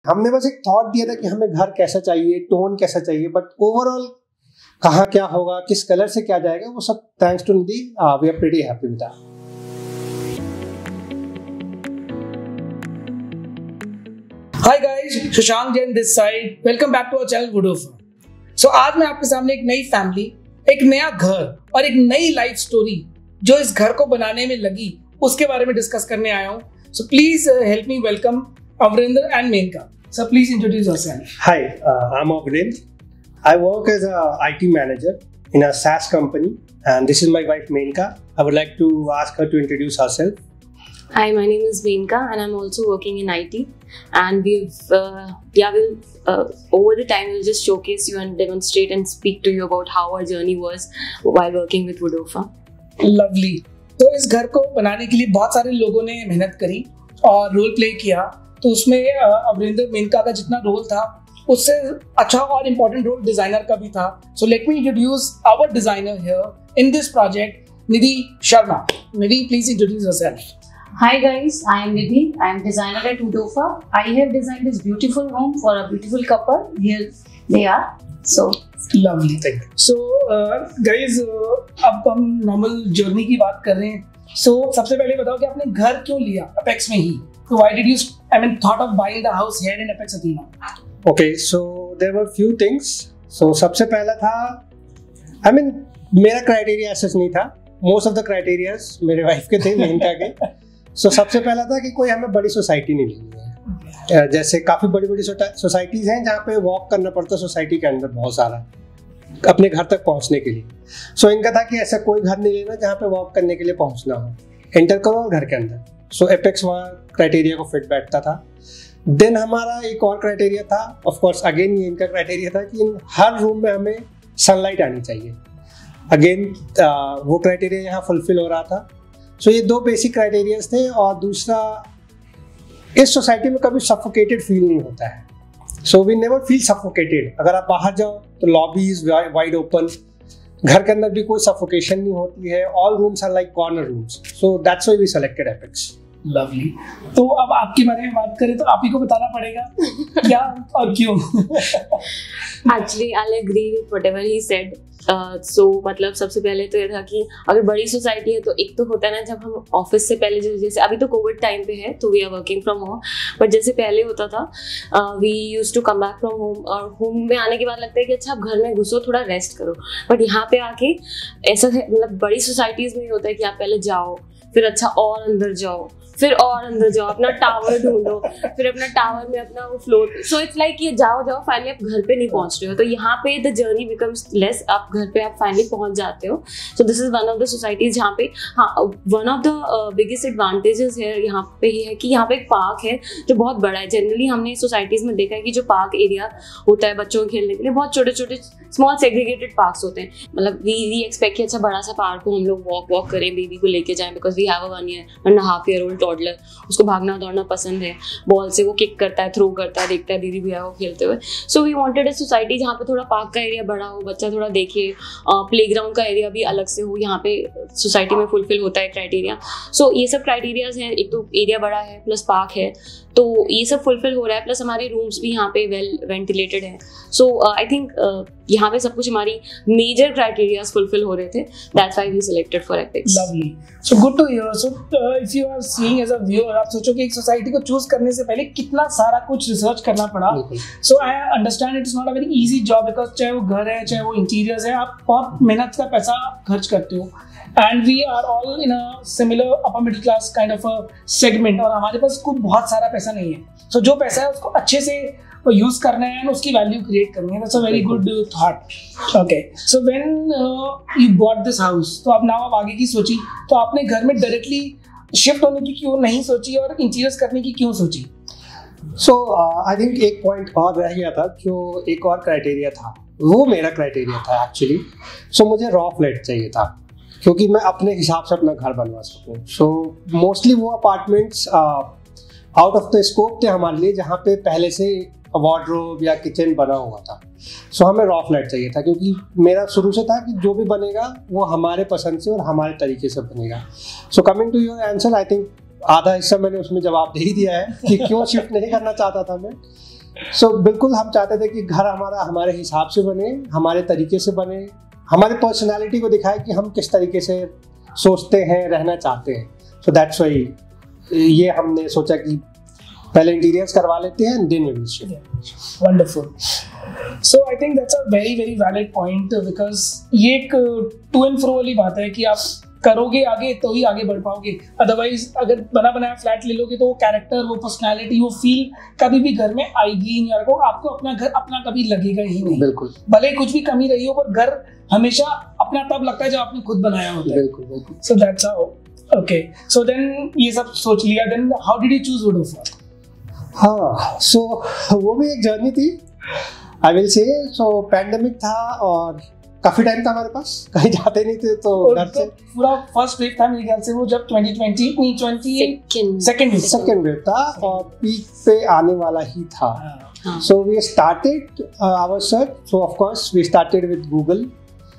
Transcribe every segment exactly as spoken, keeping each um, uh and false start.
हमने बस एक थॉट दिया था कि हमें घर कैसा चाहिए, टोन कैसा चाहिए, बट ओवरऑल कहाँ क्या होगा, किस कलर से क्या जाएगा, वो सब thanks to Nidhi we are pretty happy with that. Hi guys, Shashank Jain this side, welcome back to our channel Woodofa. So आज मैं आपके सामने एक नई फैमिली, एक नया घर और एक नई लाइफ स्टोरी जो इस घर को बनाने में लगी उसके बारे में डिस्कस करने आया हूँ। So please help me welcome Avrinder and Menka. Sir please introduce yourself. Hi, uh, I'm Avrind. I work as a I T manager in a SaaS company, and this is my wife Menka. I would like to ask her to introduce herself. Hi, my name is Menka and I'm also working in I T, and we've uh, yeah we'll uh, over the time we'll just showcase you and demonstrate and speak to you about how our journey was while working with Woodofa. Lovely. तो इस घर को बनाने के लिए बहुत सारे लोगों ने मेहनत करी और रोल प्ले किया, तो उसमें अवरिंदर मेनका का जितना रोल था उससे अच्छा और इम्पोर्टेंट रोल डिजाइनर का भी था। So let me introduce our designer here in this project, Nidhi Sharma. Nidhi, please introduce yourself. Hi guys, I am Nidhi. I am designer at Woodofa. I have designed this beautiful home for a beautiful couple. Here they are. So lovely thing. So uh, guys, uh, अब हम normal journey की बात कर रहे हैं। So सबसे पहले बताओ कि आपने घर क्यों लिया अपेक्स में ही? So why did you, I mean, thought of buying the house here in Apex Athena? Okay, so there were few things. So सबसे पहला था, I mean, मेरा क्राइटेरिया ऐसा नहीं था। Most of the criteria मेरे वाइफ के थे, मेनका के। So सबसे पहला था कि कोई हमें बड़ी सोसाइटी नहीं लेनी है। जैसे काफ़ी बड़ी बड़ी सोसाइटीज़ हैं जहाँ पे वॉक करना पड़ता है सोसाइटी के अंदर बहुत सारा अपने घर तक पहुँचने के लिए। सो so, इनका था कि ऐसा कोई घर नहीं लेना जहाँ पे वॉक करने के लिए पहुँचना हो, एंटर करो और घर के अंदर। सो एपेक्स वहाँ क्राइटेरिया को फिट बैठता था। देन हमारा एक और क्राइटेरिया था, ऑफ कोर्स अगेन ये इनका क्राइटेरिया था कि हर रूम में हमें सनलाइट आनी चाहिए। अगेन वो क्राइटेरिया यहाँ फुलफिल हो रहा था। सो so, ये दो बेसिक क्राइटेरियाज थे। और दूसरा, इस सोसाइटी में कभी सफोकेटेड फील नहीं होता है। So we never feel suffocated. अगर आप बाहर जाओ तो लॉबीज वाइड ओपन, घर के अंदर भी कोई सफोकेशन नहीं होती है। All rooms are like corner rooms. So that's why we selected Apex. Lovely. तो अब आपके बारे में बात करें तो आप ही को बताना पड़ेगा क्या और क्यों। Actually, I'll agree with whatever he said. Uh, so मतलब सबसे पहले तो ये था कि अगर बड़ी सोसाइटी है तो एक तो होता है ना, जब हम ऑफिस से पहले जैसे जैसे अभी तो कोविड टाइम पे है तो we are working from home, but जैसे पहले होता था we use to come back from home, और होम में आने के बाद लगता है कि अच्छा आप घर में घुसो, थोड़ा रेस्ट करो। बट यहाँ पे आके ऐसा है, मतलब बड़ी सोसाइटीज़ में ये होता है कि आप पहले जाओ, फिर अच्छा और अंदर जाओ, फिर और अंदर जाओ, अपना टावर ढूंढो, फिर अपना टावर में अपना वो फ्लोर। सो इट्स लाइक ये जाओ जाओ फाइनली आप घर पे नहीं पहुंच रहे हो। तो यहाँ पे द जर्नी बिकम्स लेस, आप घर पे आप फाइनली पहुंच जाते हो। So this is one of the societies जहाँ पे, हाँ, one of the biggest advantages है यहाँ पे ही है कि यहाँ पे एक पार्क है जो बहुत बड़ा है। जनरली हमने सोसाइटीज में देखा है कि जो पार्क एरिया होता है बच्चों के खेलने के लिए, बहुत छोटे छोटे स्मॉल सेग्रीगेटेड पार्क्स होते हैं। मतलब वी वी एक्सपेक्ट कि अच्छा बड़ा सा पार्क हो, हम लोग वॉक वॉक करें, बेबी को लेके जाएं, because we have a one year and half year old toddler. उसको भागना दौड़ना पसंद है, बॉल से वो किक करता है, थ्रो करता है, देखता है दीदी भैया को खेलते हुए। So we wanted a society जहाँ पे थोड़ा पार्क का एरिया बड़ा हो, बच्चा थोड़ा देखे, प्लेग्राउंड का एरिया भी अलग से हो। यहाँ पे सोसाइटी में फुलफिल होता है क्राइटेरिया। सो ये सब क्राइटेरियाज हैं, एक तो एरिया बड़ा है प्लस पार्क है, तो ये सब फुलफिल हो रहा है। प्लस हमारे रूम्स भी यहाँ पे वेल वेंटिलेटेड हैं। सो आई थिंक यहाँ पे सब कुछ हमारी मेजर क्राइटेरियाज फुलफिल हो रहे थे। That's why we selected for Apex. Lovely. So good to hear. So if you are seeing as a viewer, आप सोचो कि एक सोसाइटी को चूज करने से पहले कितना सारा कुछ रिसर्च करना पड़ा। So I understand it is not a very easy job, because चाहे वो घर है चाहे वो इंटीरियर्स है, आप बहुत मेहनत का पैसा खर्च करते हो। And we are all in a similar upper middle class kind of a segment, और हमारे पास कुछ बहुत सारा पैसा नहीं है। सो so, जो पैसा है उसको अच्छे से यूज करना है, उसकी वैल्यू क्रिएट करनी है। That's a very good thought. Okay, so when you bought this house, तो अब नाउ आप आगे की सोची, तो आपने घर में डायरेक्टली शिफ्ट होने की क्यों नहीं सोची और इंटीरियर्स करने की क्यों सोची? सो आई थिंक एक पॉइंट और रह गया था, जो एक और क्राइटेरिया था, वो मेरा क्राइटेरिया था एक्चुअली। सो so, मुझे रॉ फ्लैट चाहिए था क्योंकि मैं अपने हिसाब से अपना घर बनवा सकूँ। सो मोस्टली वो apartments out of the scope थे हमारे लिए, जहाँ पे पहले से वार्डरोब या किचन बना हुआ था। सो so, हमें रॉ फ्लैट चाहिए था क्योंकि मेरा शुरू से था कि जो भी बनेगा वो हमारे पसंद से और हमारे तरीके से बनेगा। So coming to your answer, I think आधा हिस्सा मैंने उसमें जवाब दे ही दिया है कि क्यों शिफ्ट नहीं करना चाहता था मैं। सो so, बिल्कुल हम चाहते थे कि घर हमारा हमारे हिसाब से बने, हमारे तरीके से बने, हमारे पर्सनालिटी को दिखाए कि हम किस तरीके से सोचते हैं, रहना चाहते हैं. सो दैट्स व्हाई ये हमने सोचा कि पहले इंटीरियर्स करवा लेते हैं and then we will shift. Wonderful. So I think that's a very very valid point, because ये एक टू एंड फ्रो वाली बात है कि आप करोगे आगे तो ही आगे बढ़ पाओगे. अदरवाइज अगर बना बनाया फ्लैट ले लोगे तो वो कैरेक्टर, वो पर्सनालिटी, वो फील कभी भी घर में आएगी ही नहीं. आपको आपको अपना घर अपना कभी लगेगा ही नहीं. बिल्कुल. भले कुछ भी कमी रही हो पर घर हमेशा अपना तब लगता है जब आपने खुद बनाया होता है. बिल्कुल बिल्कुल. So that's how. Okay, so then ये सब सोच लिया, then how did you choose Woodofa? हाँ, सो वो भी एक जर्नी थी, I will say. So pandemic था और काफी टाइम था हमारे पास, कहीं जाते नहीं थे तो घर से. पूरा फर्स्ट वेव था मेरे ख्याल से वो, जब ट्वेंटी ट्वेंटी नहीं twenty second wave second wave था और पीक पे आने वाला ही था. So we started our search. So of course we started with Google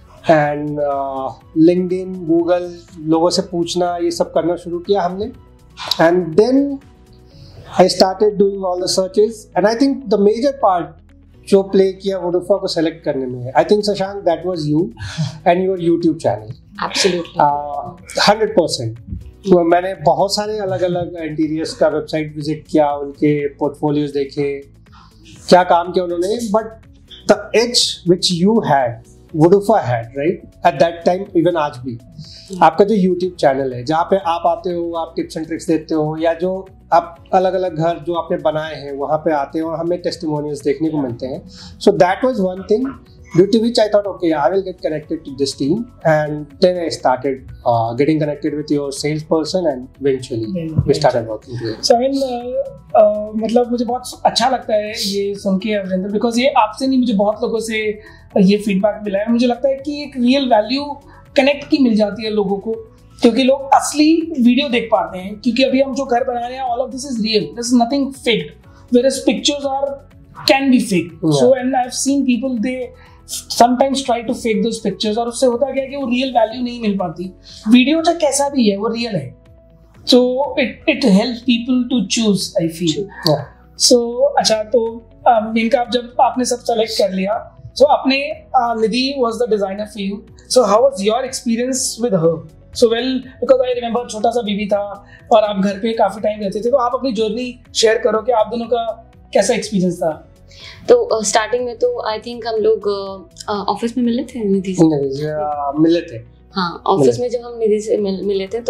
and LinkedIn, Google, लोगों से पूछना, ये सब करना शुरू किया हमने. And then I started doing all the searches and I think the major part जो प्ले किया वुडोफा को सेलेक्ट करने में, I think Shashank that was you and your YouTube channel. Absolutely hundred percent. तो मैंने बहुत सारे अलग अलग इंटीरियर्स का वेबसाइट विजिट किया, उनके पोर्टफोलियोज देखे, क्या काम किया उन्होंने. But the edge which you had, Woodofa had, right, at that time, even आज भी आपका जो यूट्यूब चैनल है जहाँ पे आप आते हो, आप टिप्स एंड ट्रिक्स देते हो, या जो आप अलग अलग घर जो आपने बनाए हैं वहाँ पे आते हो और हमें टेस्टिमोनियल्स देखने को मिलते हैं. So that was one thing due to which I thought, okay, I will get connected to this team, and then I started uh, getting connected with your salesperson, and eventually yeah, we started working together. So I mean, uh, uh, मतलब मुझे बहुत अच्छा लगता है ये सुन के Avinder, because ये आपसे नहीं, मुझे बहुत लोगों से ये फीडबैक मिला है. मुझे लगता है कि एक रियल वैल्यू कनेक्ट की मिल जाती है लोगों को, क्योंकि लोग असली वीडियो देख पाते हैं. क्योंकि अभी हम जो घर बना रहे हैं, all of this is real, this is nothing faked, whereas pictures are can be fake. Yeah. So and I've seen people, they sometimes try to fake those pictures, और उससे होता क्या है कि वो रियल वैल्यू नहीं मिल पाती. वीडियो चाहे कैसा भी है वो रियल है. So it it helps people to choose, I feel. Yeah. So अच्छा, तो इनका आप जब आपने सब सेलेक्ट कर लिया, so आपने निधि was the designer for you. So how was your experience with her? So well, because I remember छोटा सा बेबी था और आप घर पे काफी टाइम रहते थे, तो आप अपनी जर्नी शेयर करो कि आप दोनों का कैसा एक्सपीरियंस था. तो स्टार्टिंग uh, में तो आई थिंक हम लोग ऑफिस uh, uh, में मिले थे निधि से. मिले थे हाँ, ऑफिस में जब हम निधि से मिल, मिले थे तो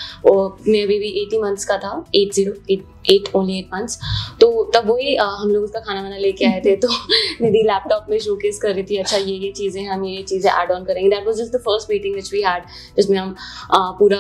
मैं बेबी एटी मंथ्स का था, eight zero eight only eight months. तो तब वही हम लोग उसका खाना वाना लेके आए थे, तो निधि लैपटॉप में शोकेस कर रही थी, अच्छा ये ये चीज़ें हम ये ये चीज़ें ऐड ऑन करेंगे. That was just the first meeting which we had, जिसमें हम पूरा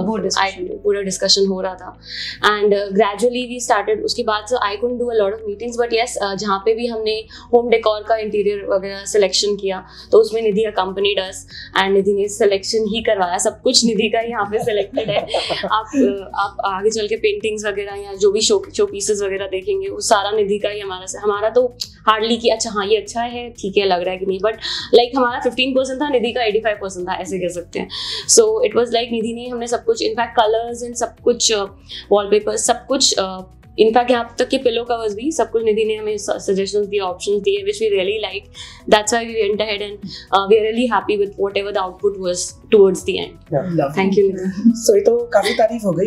पूरा डिस्कशन हो रहा था. And gradually we started. उसके बाद से I couldn't do a lot of meetings, but yes जहाँ पे भी हमने होम डेकोर का इंटीरियर वगैरह सिलेक्शन किया तो उसमें निधि अकम्पनीड अस, एंड निधि ने सिलेक्शन ही करवाया. सब कुछ निधि का यहाँ पे सिलेक्टेड है. आप आप आगे चल के पेंटिंग्स वगैरह या जो भी शो शो पीसेस वगैरह देखेंगे वो सारा निधि का ही हमारा से. हमारा तो हार्डली कि अच्छा हाँ ये अच्छा है, ठीक है, लग रहा है कि नहीं, बट लाइक like, हमारा फिफ्टीन परसेंट था, निधि का एटी फाइव परसेंट था, ऐसे कह सकते हैं. So it was like Nidhi ने हमने सब कुछ, इनफैक्ट कलर्स एंड सब कुछ, वॉलपेपर सब कुछ, इनफैक्ट यहाँ तक कि पिलो कवर्स भी, सब कुछ निधि ने हमें सजेशंस दिए, ऑप्शंस दिए, which we really like. That's why we went ahead and we are really happy with whatever the output was towards the end. Thank you Nidhi. So ये तो काफी तारीफ हो गई.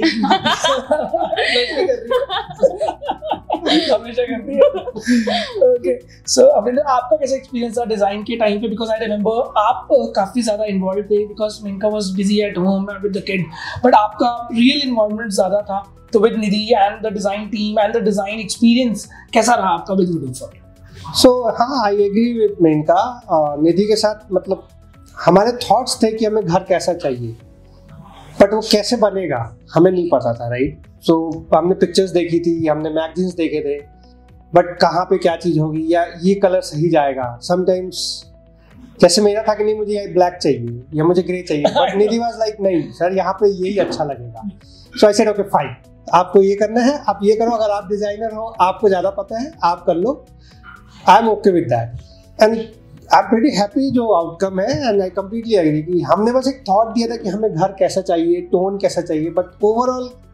हमेशा करती है. ओके, सो अविंदर, आपका कैसा एक्सपीरियंस था डिजाइन के टाइम पे? बिकॉज आई रिमेंबर आप काफी ज्यादा इन्वॉल्व थे, because Minka was busy at home with the kid, but आपका रियल इन्वॉल्वमेंट ज्यादा था. तो with Nidhi and the design team and the design experience कैसा रहा आपका विद वुडोफा? सो हाँ, I agree with Menka. Nidhi के साथ मतलब हमारे थॉट्स थे कि हमें घर कैसा चाहिए, बट वो कैसे बनेगा हमें नहीं पता था, राइट. सो so, हमने पिक्चर्स देखी थी, हमने मैगजीन्स देखे थे, बट कहाँ पे क्या चीज़ होगी या ये कलर सही जाएगा. समटाइम्स जैसे मेरा था कि नहीं मुझे ये ब्लैक चाहिए या मुझे ग्रे चाहिए, बट निधि वाज लाइक नहीं सर यहाँ पे यही अच्छा लगेगा. So I said okay fine, आपको ये करना है आप ये करो, अगर आप डिजाइनर हो आपको ज़्यादा पता है आप कर लो, I am okay with that. And I am pretty happy जो आउटकम है, एंड आई कम्प्लीटली एग्री कि हमने बस एक थॉट दिया था कि हमें घर कैसा चाहिए, टोन कैसा चाहिए, बट ओवरऑल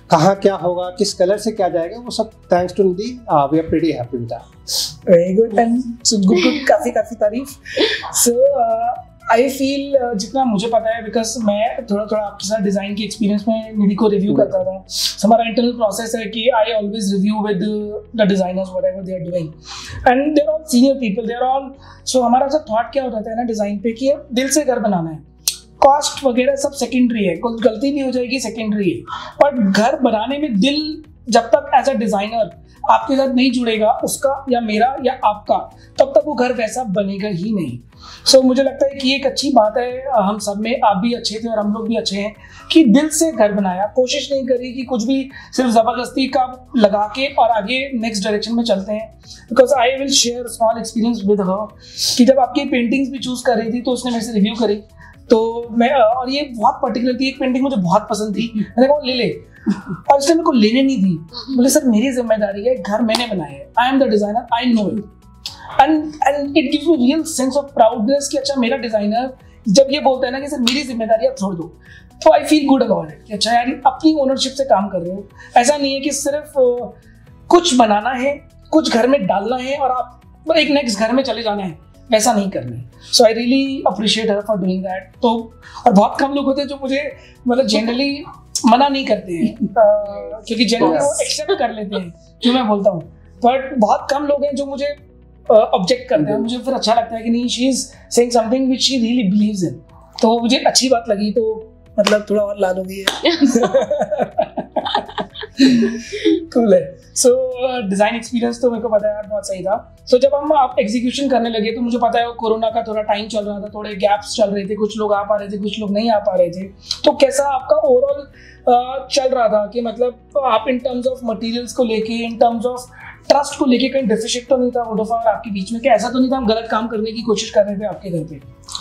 कहाँ क्या होगा, किस कलर से क्या जाएगा, वो सब thanks to Nidhi, we are pretty happy with that. Very good and good good काफी काफी तारीफ। सो आई फील जितना मुझे पता है, बिकॉज मैं थोड़ा थोड़ा आपके साथ डिजाइन की एक्सपीरियंस में निधि को रिव्यू करता था। so, हमारा इंटरनल प्रोसेस है कि I always review with the designers whatever they are doing and they are all senior people, they are all. So हमारा सब थॉट क्या हो जाता है ना डिजाइन पे कि दिल से घर बनाना है, कॉस्ट वगैरह सब सेकेंडरी है, कुछ गलती भी हो जाएगी सेकेंडरी है, पर घर बनाने में दिल जब तक एज अ डिजाइनर आपके साथ नहीं जुड़ेगा, उसका या मेरा या आपका, तब तक वो घर वैसा बनेगा ही नहीं। सो so, मुझे लगता है कि एक अच्छी बात है हम सब में, आप भी अच्छे थे और हम लोग भी अच्छे हैं कि दिल से घर बनाया, कोशिश नहीं करी कि कुछ भी सिर्फ जबरदस्ती का लगा के और आगे नेक्स्ट डायरेक्शन में चलते हैं। Because I will share small experience with her कि जब आपकी पेंटिंग्स भी चूज कर रही थी तो उसने मेरे से रिव्यू करी, तो मैं और ये बहुत पर्टिकुलर थी, एक पेंटिंग मुझे बहुत पसंद थी, मैंने कहा ले ले, और उसने मेरे को लेने नहीं दी, बोले सर मेरी जिम्मेदारी है, घर मैंने बनाया है, I am the designer, I know it and and it gives me real sense of proudness कि अच्छा मेरा डिजाइनर जब ये बोलता है ना कि सर मेरी जिम्मेदारी आप छोड़ दो, तो I feel good about it कि अच्छा यार अपनी ओनरशिप से काम कर रहे हो। ऐसा नहीं है कि सिर्फ कुछ बनाना है, कुछ घर में डालना है और आप एक नेक्स्ट घर में चले जाना है, वैसा नहीं करना है। So I really appreciate her for doing that. तो और बहुत कम लोग होते हैं जो मुझे मतलब जनरली मना नहीं करते हैं, uh, क्योंकि जनरली वो एक्सेप्ट कर लेते हैं जो मैं बोलता हूँ, बट बहुत कम लोग हैं जो मुझे ऑब्जेक्ट uh, करते हैं। मुझे फिर अच्छा लगता है कि नहीं, she is saying something which she really believes in, तो मुझे अच्छी बात लगी, तो मतलब थोड़ा और लाल हो गई है। कूल है। सो डिज़ाइन एक्सपीरियंस तो मेरे को पता है यार बहुत सही था। सो so, जब हम आप एग्जीक्यूशन करने लगे तो मुझे पता है वो कोरोना का थोड़ा टाइम चल रहा था, थोड़े गैप्स चल रहे थे, कुछ लोग आ पा रहे थे, कुछ लोग नहीं आ पा रहे थे, तो कैसा आपका ओवरऑल uh, चल रहा था कि मतलब आप इन टर्म्स ऑफ मटेरियल्स को लेके, इन टर्म्स ऑफ ट्रस्ट को लेके कहीं डिफिशिट तो नहीं था वोडाफोन और आपके बीच में? क्या ऐसा तो नहीं था हम गलत काम करने की कोशिश कर रहे थे आपके घर पे?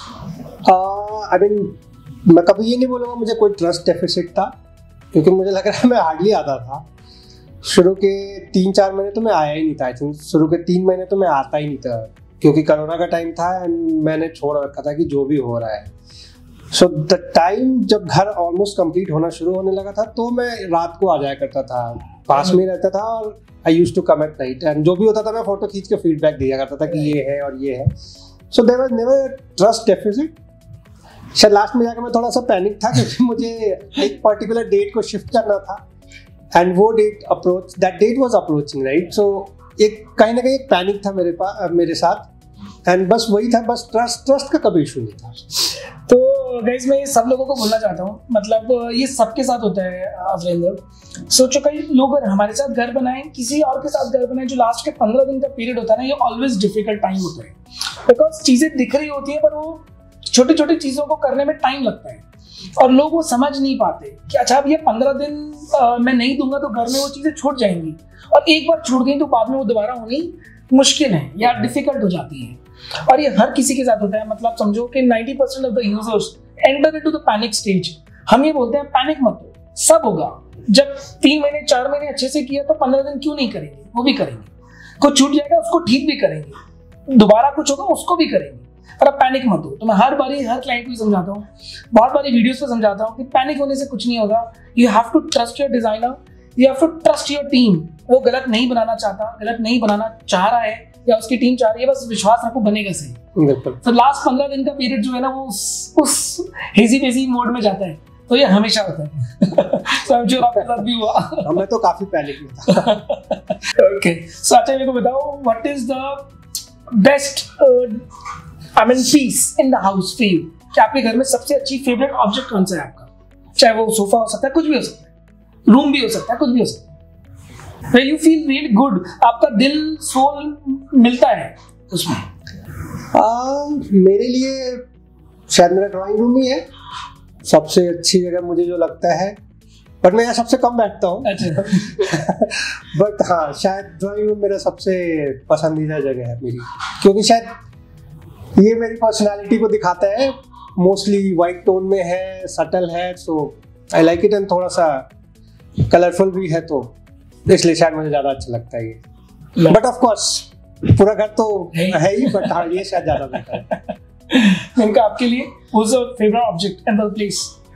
आई मीन मैं कभी ये नहीं बोलूँगा मुझे कोई ट्रस्ट डेफिसिट था, क्योंकि मुझे लग रहा है मैं हार्डली आता था। शुरू के तीन चार महीने तो मैं आया ही नहीं था, आई थिंक शुरू के तीन महीने तो मैं आता ही नहीं था, क्योंकि कोरोना का टाइम था एंड मैंने छोड़ रखा था कि जो भी हो रहा है। सो द टाइम जब घर ऑलमोस्ट कंप्लीट होना शुरू होने लगा था तो मैं रात को आ जाया करता था, पास में रहता था, और I used to come at night and जो भी होता था मैं फोटो खींच के फीडबैक दिया करता था कि ये है और ये है। So there was never trust deficit. शायद लास्ट में जाकर मैं थोड़ा सा पैनिक था, क्योंकि मुझे एक पर्टिकुलर डेट को शिफ्ट करना था एंड वो date approach that date was approaching right. So एक कहीं ना कहीं एक पैनिक था मेरे पास मेरे साथ, एंड बस वही था, बस ट्रस्ट ट्रस्ट का कभी इशू नहीं था। तो गाइस मैं सब लोगों को बोलना चाहता हूँ, मतलब ये सबके साथ होता है अवरेंद्र। सोचो कई लोग हमारे साथ घर बनाएं, किसी और के साथ घर बनाएं, जो लास्ट के पंद्रह दिन का पीरियड होता है ना, ये ऑलवेज डिफिकल्ट टाइम होता है, बिकॉज चीजें दिख रही होती है पर वो छोटी छोटी चीजों को करने में टाइम लगता है और लोग वो समझ नहीं पाते कि अच्छा अब ये पंद्रह दिन आ, मैं नहीं दूंगा तो घर में वो चीजें छूट जाएंगी, और एक बार छूट गई तो बाद में वो दोबारा होनी मुश्किल है या डिफिकल्ट हो जाती है। और ये हर किसी के साथ होता है। मतलब समझो कि ninety percent of the users enter into the panic stage. हम ये बोलते हैं पैनिक मत हो, सब होगा। जब तीन महीने चार महीने अच्छे से किया तो पंद्रह दिन क्यों नहीं करेंगे, वो भी करेंगे। कुछ छूट जाएगा उसको ठीक भी करेंगे, दोबारा कुछ होगा उसको भी करेंगे, पर अब पैनिक मत हो। तो मैं हर बारी हर क्लाइंट को समझाता हूँ, बहुत बारी वीडियोस पे समझाता हूँ कि पैनिक होने से कुछ नहीं होगा। You have to trust your designer, you have to trust your team. वो गलत नहीं बनाना चाहता, गलत नहीं बनाना चाह रहा है या उसकी टीम चाह रही है, बस विश्वास रखो बनेगा सही। तो लास्ट पंद्रह दिन का पीरियड जो है ना वो उस, उस हेजी बेजी मोड में जाता है, तो ये हमेशा होता है। so, I'm sure आपके साथ भी हुआ। मैं तो काफी पैनिक में था। ओके, सो अच्छा मेरे को बताओ what is the best I mean piece in the house for you? कि आपके घर में सबसे अच्छी फेवरेट ऑब्जेक्ट कौन सा है आपका? चाहे वो सोफा हो सकता है, कुछ भी हो सकता है, रूम भी हो सकता है, कुछ भी हो सकता है, where you feel really good, आपका दिल सोल मिलता है उसमें। आ, मेरे लिए शायद मेरा ड्राइंग रूम ही है सबसे अच्छी जगह मुझे जो लगता है, बट मैं यहाँ सबसे कम बैठता हूँ। अच्छा। बट हाँ, शायद ड्राइंग रूम मेरा सबसे पसंदीदा जगह है मेरी, क्योंकि शायद ये मेरी पर्सनालिटी को दिखाता है। मोस्टली वाइट टोन में है, सटल है, so I like it, and थोड़ा सा कलरफुल भी है, तो इसलिए शायद मुझे ज़्यादा अच्छा लगता है ये। बट ऑफ कोर्स पूरा घर तो है ही, बट हाँ ये शायद ज़्यादा बेहतर है। इनका आपके लिए what's your favourite object and the place?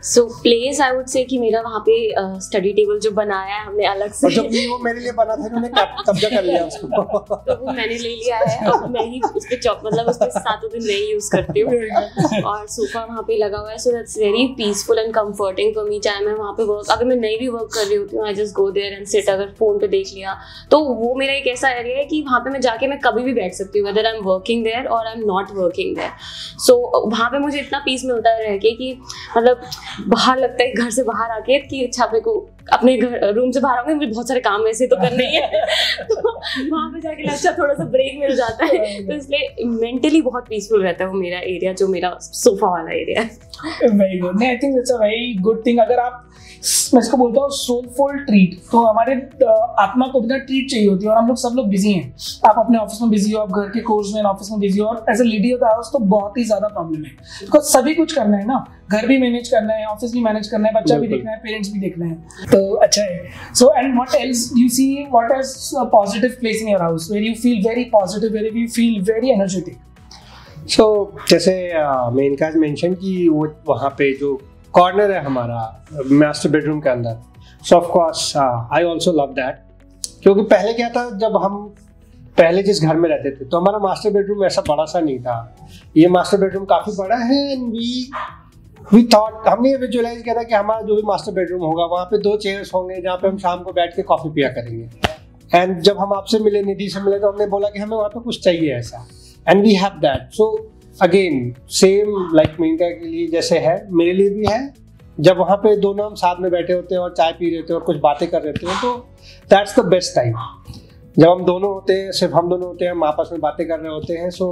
So place I would say कि मेरा वहाँ पे स्टडी uh, टेबल जो बनाया है हमने अलग से, और जब भी वो मेरे लिए बना था उन्होंने कब्जा कर लिया उसको तो वो मैंने ले लिया है और मैं ही उस पे चौक मतलब उस पे सातों दिन मैं ही यूज करती हूँ। और सोफा वहाँ पे लगा हुआ है, so that's very peaceful and comforting for me. चाहे मैं वहाँ पे वर्क, अगर मैं नहीं भी वर्क कर रही होती हूँ, I just go there and sit. अगर फोन पे देख लिया तो वो मेरा एक ऐसा एरिया है कि वहाँ पे मैं जाके मैं कभी भी बैठ सकती हूँ, whether I am working there और I am not working there. So वहाँ पे मुझे इतना पीस मिलता है रह के कि मतलब बाहर लगता है घर से बाहर आके कि अच्छा मेरे को अपने घर रूम से बाहर आऊंगी, मुझे बहुत सारे काम वैसे तो करने ही है तो वहाँ पे जाके अच्छा थोड़ा सा ब्रेक मिल जाता है, तो इसलिए मेंटली बहुत पीसफुल रहता है वो मेरा एरिया, जो मेरा सोफा वाला एरिया है। Very good. I think it's a very good thing. अगर आप, मैं इसको बोलता हूँ सोलफुल ट्रीट, तो हमारे आत्मा को बिना ट्रीट चाहिए होती है और हम लोग सब लोग बिजी हैं। आप अपने ऑफिस में बिजी हो, आप घर के कोर्स में ऑफिस में बिजी हो, और as a lady of the house तो बहुत ही ज्यादा प्रॉब्लम है, बिकॉज सभी कुछ करना है ना, घर भी मैनेज करना है, ऑफिस भी मैनेज करना है, बच्चा भी देखना है, पेरेंट्स भी देखना है, तो अच्छा है। So and what else you see, what is a positive place in your house where you feel very positive, where you feel very energetic? So so, जैसे मेनका मेंशन कि वो वहाँ पे जो कॉर्नर है हमारा मास्टर बेडरूम के अंदर, so of course I also love that, क्योंकि पहले क्या था, जब हम पहले जिस घर में रहते थे तो हमारा मास्टर बेडरूम ऐसा बड़ा सा नहीं था। ये मास्टर बेडरूम काफ़ी बड़ा है एंड वी वी थॉट, हमने ये विजुअलाइज किया था कि हमारा जो भी मास्टर बेडरूम होगा वहाँ पे दो चेयर्स होंगे जहाँ पे हम शाम को बैठ के कॉफ़ी पिया करेंगे। एंड जब हम आपसे मिले, निधि से मिले, तो हमने बोला कि हमें वहाँ पे कुछ चाहिए ऐसा, and we have that. So again same like Menka के लिए जैसे है, मेरे लिए भी है। जब वहाँ पे दोनों हम साथ में बैठे होते हैं और चाय पी रहे होते हैं और कुछ बातें कर रहे होते हैं, तो दैट्स द बेस्ट टाइम। जब हम दोनों होते हैं, सिर्फ हम दोनों होते हैं, हम आपस में बातें कर रहे होते हैं, सो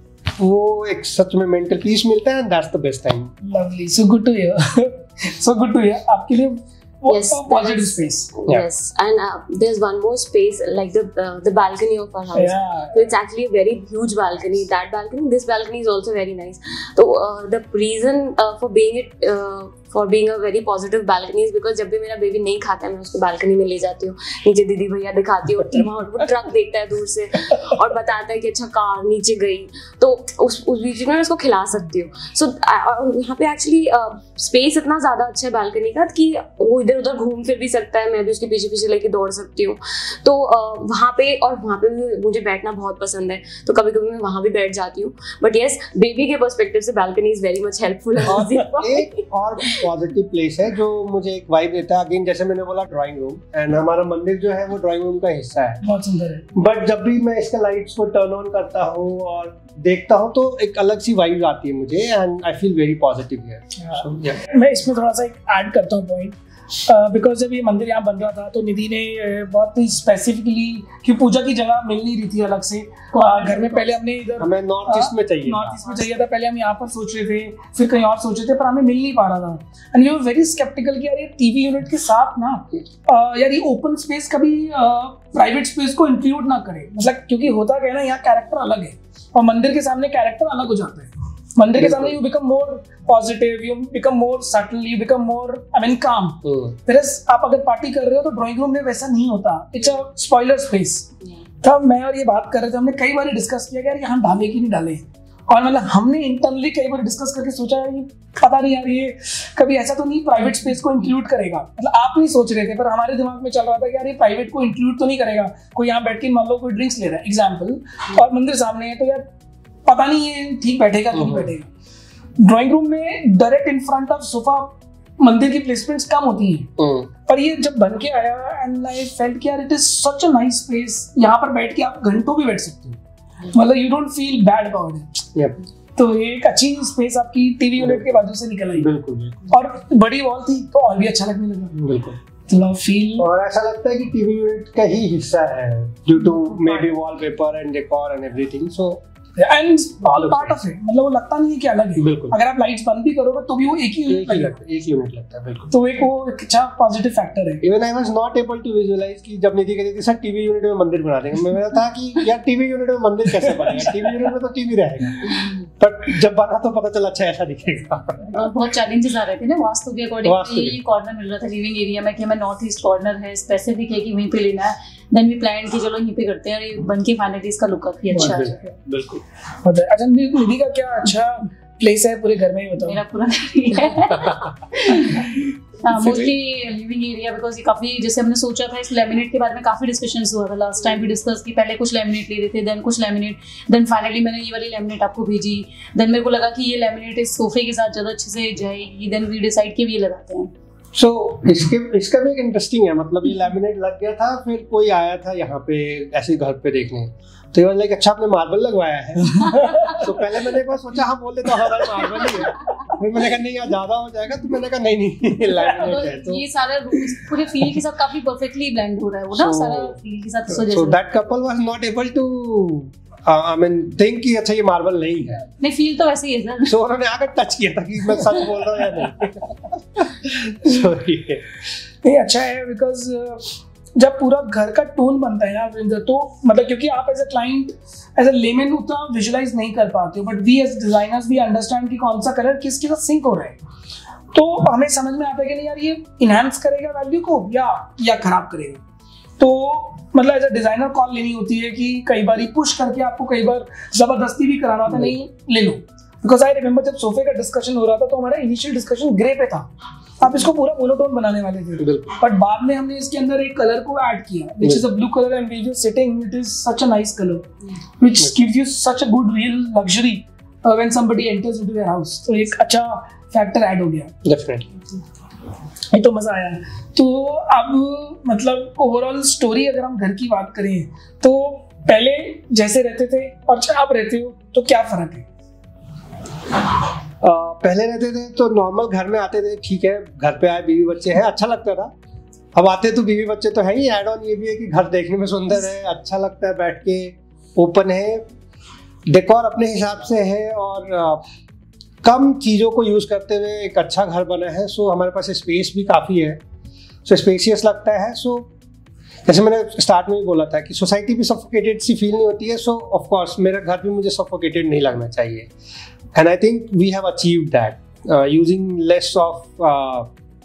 वो एक सच में मेंटल पीस मिलता है, and that's the best time. Lovely, so good to hear, so good to hear. आपके लिए Yes, positive space. Yes, and uh, there's one more space, like the uh, the balcony of our house. Yeah. So it's actually a very huge balcony. That balcony, this balcony is also very nice. So uh, the reason uh, for being it uh, for being a very positive balcony is because जब भी मेरा baby नहीं खाता है, मैं उसको balcony में ले जाती हूँ, नीचे दीदी भैया दिखाती हूँ, वहाँ वो ट्रक देखता है दूर से और बताता है कि अच्छा कार नीचे गई, तो उस उस बीच में मैं उसको खिला सकती हूँ। सो यहाँ पे एक्चुअली स्पेस इतना ज़्यादा अच्छा है बालकनी का कि वो इधर उधर घूम फिर भी सकता है, मैं भी उसके पीछे पीछे लेके दौड़ सकती हूँ। तो uh, वहाँ पे, और वहाँ पे भी मुझे बैठना बहुत पसंद है, तो कभी कभी मैं वहाँ भी बैठ जाती हूँ। बट येस, बेबी के पर्सपेक्टिव से balcony is very much helpful. एक और पॉजिटिव प्लेस है जो मुझे एक वाइब देता है, अगेन जैसे मैंने बोला ड्राइंग रूम, एंड हमारा मंदिर जो है वो ड्राइंग रूम का हिस्सा है, बहुत सुंदर है। बट जब भी मैं इसके लाइट्स को टर्न ऑन करता हूँ और देखता हूँ तो एक अलग सी वाइब आती है मुझे, and I feel very positive here. मैं इसमें थोड़ा सा एक ऐड करता हूँ पॉइंट, बिकॉज जब ये मंदिर यहाँ बन रहा था तो निधि ने बहुत ही स्पेसिफिकली, कि पूजा की जगह मिल नहीं रही थी अलग से घर में, पहले हमने इधर हमें नॉर्थ ईस्ट में चाहिए नॉर्थ ईस्ट में चाहिए था, पहले हम यहाँ पर सोच रहे थे, फिर कहीं और सोच रहे थे, पर हमें मिल नहीं पा रहा था। And you are very sceptical कि यार ये टीवी यूनिट के साथ ना यार ये ओपन स्पेस कभी प्राइवेट स्पेस को इंक्लूड ना करे, मतलब क्योंकि होता क्या है ना, यहाँ कैरेक्टर अलग है और मंदिर के सामने कैरेक्टर अलग हो जाता है। मंदिर के सामने you become more positive, you become more subtle, you become more I mean calm. Whereas आप अगर पार्टी कर रहे हो तो ड्राइंग रूम में वैसा नहीं होता, इट्स अ स्पॉइलर स्पेस। तब मैं और ये बात कर रहे थे, हमने कई बार डिस्कस किया कि यार यहाँ डाले कि नहीं डाले, और मतलब हमने इंटरनली कई बार डिस्कस करके सोचा यार पता नहीं यार ये कभी ऐसा तो नहीं प्राइवेट स्पेस को इंक्लूड करेगा, मतलब आप नहीं सोच रहे थे पर हमारे दिमाग में चल रहा था कि यार ये प्राइवेट को इंक्लूड तो नहीं करेगा। कोई यहाँ बैठ के मान लो कोई ड्रिंक्स ले रहा है एग्जाम्पल, और मंदिर सामने है, तो यार पता नहीं ये ठीक बैठेगा कि नहीं बैठेगा। ड्राइंग रूम में direct in front of sofa मंदिर की प्लेसमेंट्स कम होती हैं, पर ये जब बन के आया एंड आई फेल्ट कि यार it is such a nice space, यहाँ पर बैठ के आप घंटों भी बैठ सकते हो, मतलब you don't feel bad about it. तो ये एक अच्छी स्पेस आपकी टीवी यूनिट के बाजू से निकल आई, बिल्कुल, और बड़ी वॉल थी तो और भी अच्छा लगने लगा, बिल्कुल तो फील, और ऐसा लगता है कि टीवी यूनिट का ही हिस्सा है due to maybe wallpaper and decor and everything, so and all part of it, मतलब वो लगता नहीं है कि अलग है, बिल्कुल। अगर आप लाइट्स बंद भी करोगे तो भी वो एक ही यूनिट लगता है, एक यूनिट लगता है, बिल्कुल। तो एक वो एक अच्छा पॉजिटिव फैक्टर है। Even I was not able to visualise कि जब निधि कहती थी सर टीवी यूनिट में मंदिर बना देंगे, मैं मेरा था कि यार टीवी यूनिट में मंदिर कैसे बनेगा, टीवी यूनिट में तो टीवी रहेगा, बट जब बना तो पता चला अच्छा ऐसा दिखेगा। बहुत चैलेंजेस आ रहे थे ना वास्तु के अकॉर्डिंग, ये कॉर्नर मिल रहा था लिविंग एरिया में कि हमें नॉर्थ ईस्ट कॉर्नर है, स्पेसिफिक है कि वहीं पे लेना है, देन वी प्लान कि चलो यहीं पे करते हैं, और ये बन के फाइनली इसका लुक काफी अच्छा है, बिल्कुल। अच्छा निधि का क्या अच्छा प्लेस है पूरे घर में ही बताओ। मेरा पूरा घर ही है मोस्टली लिविंग एरिया, बिकॉज ये काफी, जैसे हमने सोचा था इस लैमिनेट के बारे में काफी डिस्कशंस हुआ था लास्ट टाइम भी डिस्कस की, पहले कुछ लैमिनेट ले रहे थे, देन कुछ लैमिनेट, देन फाइनली मैंने ये वाली लैमिनेट आपको भेजी, देन मेरे को लगा कि ये लैमिनेट इस सोफे के साथ ज्यादा अच्छे से जाएगी, देन वी डिसाइड कि ये लगाते हैं। सो so, इसके इसका भी एक इंटरेस्टिंग है, मतलब ये लैमिनेट लग गया था, फिर कोई आया था यहाँ पे ऐसे घर पे देखने, तो ये लाइक अच्छा आपने मार्बल लगवाया है। तो पहले मैंने एक बार सोचा हाँ बोले तो हाँ भाई मार्बल ही है, फिर मैंने कहा नहीं यार ज्यादा हो जाएगा, तो मैंने कहा नहीं नहीं लैमिनेट है। तो ये सारा पूरे फील के साथ काफी परफेक्टली ब्लेंड हो रहा है वो ना, सारा फील के साथ। So that couple was not able to I mean think कि अच्छा ये मार्बल नहीं है, नहीं फील तो वैसे ही है सर। सो उन्होंने आकर टच किया था कि मैं सच बोल रहा हूँ या नहीं। सॉरी नहीं अच्छा है, बिकॉज जब पूरा घर का टोन बनता है ना विंदर, तो मतलब क्योंकि आप as a client as a layman उतना विजुलाइज नहीं कर पाते हो, बट वी एज डिजाइनर्स भी अंडरस्टैंड कि कौन सा कलर किसके साथ सिंक हो रहा है, तो हमें समझ में आता है कि नहीं यार ये इनहैंस करेगा वैल्यू को या या खराब करेगा। तो मतलब एज अ डिजाइनर कॉल लेनी होती है कि कई बार पुश करके आपको कई बार जबरदस्ती भी कराना था, नहीं ले लो। बिकॉज आई रिमेंबर जब सोफे का डिस्कशन हो रहा था तो हमारा इनिशियल डिस्कशन ग्रे पे था, आप इसको पूरा मोनोटोन बनाने वाले थे, बट बाद में हमने इसके अंदर एक कलर को ऐड किया which is a blue colour, and we just sitting it is such a nice colour which gives you such a good real luxury when somebody enters into your house. तो एक अच्छा factor add हो गया definitely, ये तो मजा आया। तो अब मतलब ओवरऑल स्टोरी अगर हम घर की बात करें तो पहले जैसे रहते थे और आप रहते हो तो क्या फर्क है? Uh, पहले रहते थे तो नॉर्मल घर में आते थे, ठीक है घर पे आए बीवी बच्चे हैं अच्छा लगता था, अब आते तो बीवी बच्चे तो है ही, एड ऑन ये भी है कि घर देखने में सुंदर है, अच्छा लगता है बैठ के, ओपन है, डेकोर अपने हिसाब से है और uh, कम चीज़ों को यूज़ करते हुए एक अच्छा घर बना है। सो हमारे पास स्पेस भी काफ़ी है, सो स्पेशियस लगता है। सो जैसे मैंने स्टार्ट में भी बोला था कि सोसाइटी भी सफोकेटेड सी फील नहीं होती है, सो ऑफ कोर्स मेरा घर भी मुझे सफोकेटेड नहीं लगना चाहिए, and I think we have achieved that uh, using less of uh,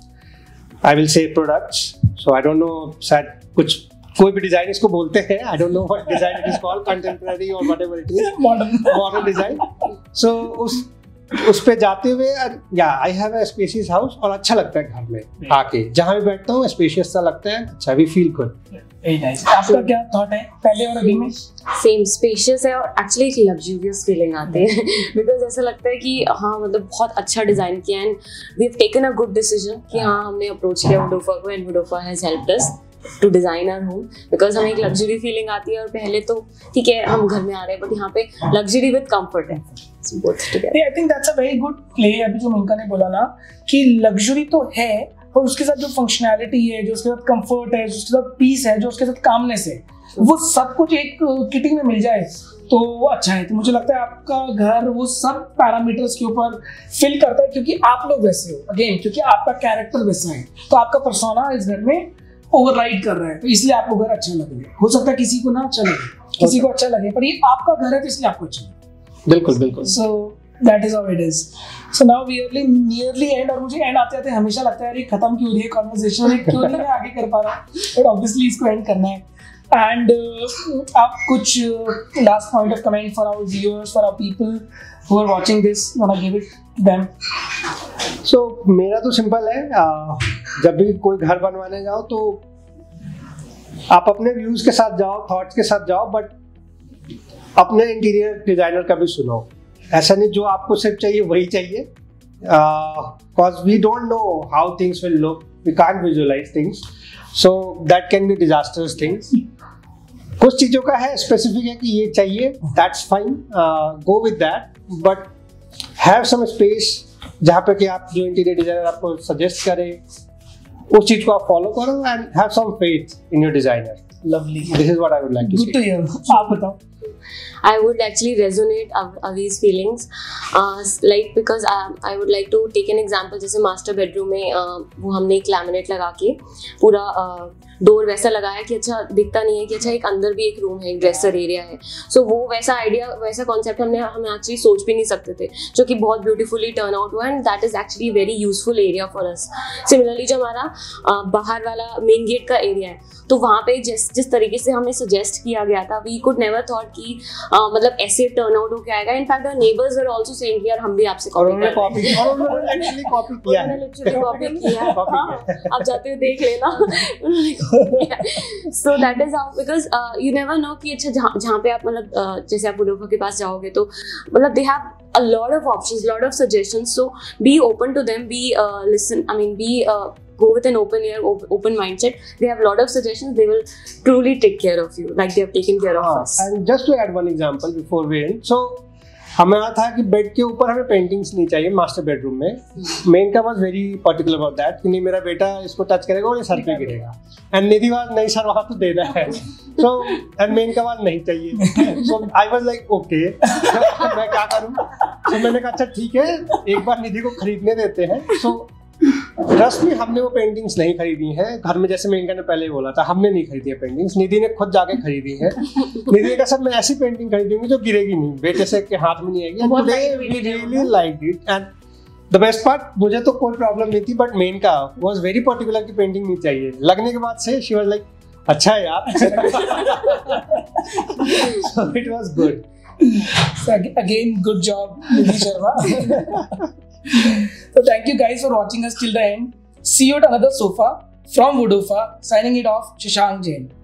I will say products. So I don't know शायद कुछ कोई भी डिजाइन इसको बोलते हैं, I don't know what design it is called, contemporary or whatever it is, modern modern design. So उस उस पे जाते हुए या I have a spacious house और अच्छा लगता है घर में आके, जहाँ भी बैठता हूँ स्पेशियस सा लगता है, अच्छा वी फील गुड। आपका क्या थॉट है पहले और अभी में? सेम स्पेशियस है और एक्चुअली एक लग्जूरियस फीलिंग आती है बिकॉज ऐसा लगता है कि हाँ मतलब बहुत अच्छा डिजाइन किया and we have taken a good decision कि हाँ हमने अप्रोच किया वुडोफा को एंड Woodofa has helped us to design our home, because हमें एक लग्जरी फीलिंग आती है और पहले तो ठीक है हम घर में आ रहे हैं बट यहाँ पे लग्जरी विद कंफर्ट है, both together. I think that's a very good play. अभी जो मिंका ने बोला ना कि लग्जरी तो है और उसके साथ जो फंक्शनैलिटी है, जो उसके साथ कंफर्ट है, जो उसके साथ पीस है, जो उसके साथ कामनेस है, वो सब कुछ एक किटिंग में मिल जाए तो वो अच्छा है। तो मुझे लगता है आपका घर वो सब पैरामीटर्स के ऊपर फिल करता है क्योंकि आप लोग वैसे हो, अगेन क्योंकि आपका कैरेक्टर वैसा है, तो आपका पर्सोना इस घर में ओवरराइड कर रहा है, तो इसलिए आपको घर अच्छा लग रहा है। हो सकता है किसी को ना अच्छा लगे, किसी को अच्छा लगे, पर ये आपका घर है तो इसलिए आपको अच्छा लगे। बिल्कुल बिल्कुल। So that is how it is. So now we are nearly end, और मुझे एंड आते आते हमेशा लगता है ये खत्म क्यों हो रही है कॉन्वर्सेशन, क्यों नहीं मैं आगे कर पा रहा, बट ऑब्वियसली इसको एंड करना है। एंड uh, आप कुछ last point of comment for our viewers, for our people who are watching this, want to give it to them? So मेरा तो सिंपल है, जब भी कोई घर बनवाने जाओ तो आप अपने व्यूज के साथ जाओ, थॉट्स के साथ जाओ, बट अपने इंटीरियर डिजाइनर का भी सुनो। ऐसा नहीं जो आपको सिर्फ चाहिए वही चाहिए, because we don't know how things will look, we can't visualise things, so that can be disasters things. कुछ चीज़ों का है स्पेसिफिक है कि ये चाहिए, that's fine, go with that, but have some space जहाँ पे कि आप जो इंटीरियर डिजाइनर आपको सजेस्ट करे उस चीज को आप फॉलो करो and have some faith in your designer. Lovely, this is what I would like to say. Good to hear. आप बताओ। I would actually resonate Av- Avi's feelings, uh, like because I, I would like to take an example. जैसे master bedroom में uh, वो हमने एक laminate लगा के पूरा डोर वैसा लगाया कि अच्छा दिखता नहीं है कि अच्छा एक अंदर भी एक रूम है, एक ड्रेसर एरिया है. सो so, वो वैसा आइडिया, वैसा कॉन्सेप्ट हमने हम एक्चुअली सोच भी नहीं सकते थे, जो कि बहुत ब्यूटीफुली टर्न आउट हुआ and that is actually very useful area for us. Similarly जो हमारा बाहर वाला मेन गेट का एरिया है, तो वहाँ पे जिस जिस तरीके से हमें सजेस्ट किया गया था, वी कुड नेवर थॉट कि मतलब ऐसे टर्न आउट होके आएगा. In fact our neighbours were also saying यार हम भी आपसे कॉपी कर कॉपी और उन्होंने एक्चुअली कॉपी किया है, लिटरली कॉपी किया है. आप जाते हुए देख लेना. So that is how, because you never know कि अच्छा जहाँ जहाँ पे आप मतलब जैसे आप वुडोफा के पास जाओगे तो मतलब they have a lot of options, lot of suggestions, so be open to them, be uh, listen, I mean be uh, go with an open ear, op- open mindset. They have a lot of suggestions, they will truly take care of you like they have taken care of हाँ, us. and just to add one example before we end, so हमें था कि bed के ऊपर हमें paintings नहीं चाहिए master bedroom में. Menka was very particular about that कि नहीं मेरा बेटा इसको टच करेगा और ये सर पे गिरेगा. एंड निधि वाज नहीं सर वहाँ तो देना है. So and Menka was नहीं चाहिए. So I was like okay मैं क्या करूँ. तो so, मैंने कहा अच्छा ठीक है एक बार निधि को खरीदने देते हैं. सो ट्रस्ट में हमने वो पेंटिंग्स नहीं खरीदी हैं घर में, जैसे मेनका ने पहले बोला था हमने नहीं खरीदी है पेंटिंग्स, निधि ने खुद जाके खरीदी है. निधि ने कहा सर मैं ऐसी पेंटिंग खरीदूंगी जो गिरेगी नहीं, बेटे से के हाथ में नहीं आएगी. And today we really liked it. And the best part, मुझे तो कोई प्रॉब्लम नहीं थी, but Menka was very particular की पेंटिंग नहीं चाहिए. लगने के बाद से शी वाज लाइक अच्छा है यार. So it was good. Again, good job, Nidhi Sharma. So thank you guys for watching us till the end. See you at another sofa from Woodofa. Signing it off, Shashank Jain.